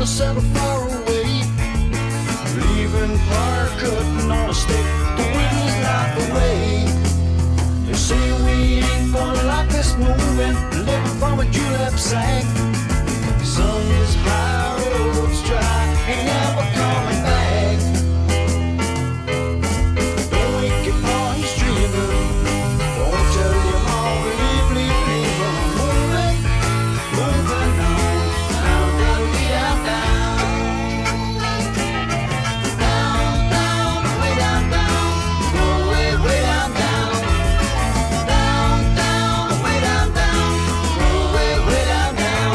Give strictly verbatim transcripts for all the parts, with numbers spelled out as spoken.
to settle far away, leaving fire cutting on a stick. The wind's not the way. They say we ain't gonna like this moving, living from a julep sang. Sun is high, roads dry, ain't never coming back. Don't wake your pa, he's dreaming. Don't tell your mom, believe, believe, believe. I'm moving, moving on, down, down, down, down, down, down, way down, down, go way, way down, down, down, down, way down, down, go way, way down, down.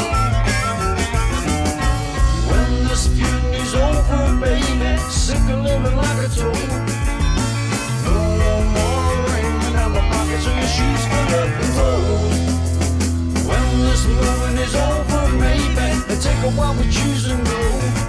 When this mutiny's over, baby, sick of living like a toad. No more ringing in my pockets or your shoes full up and cold. When this moving is over, maybe take a while we choose and go.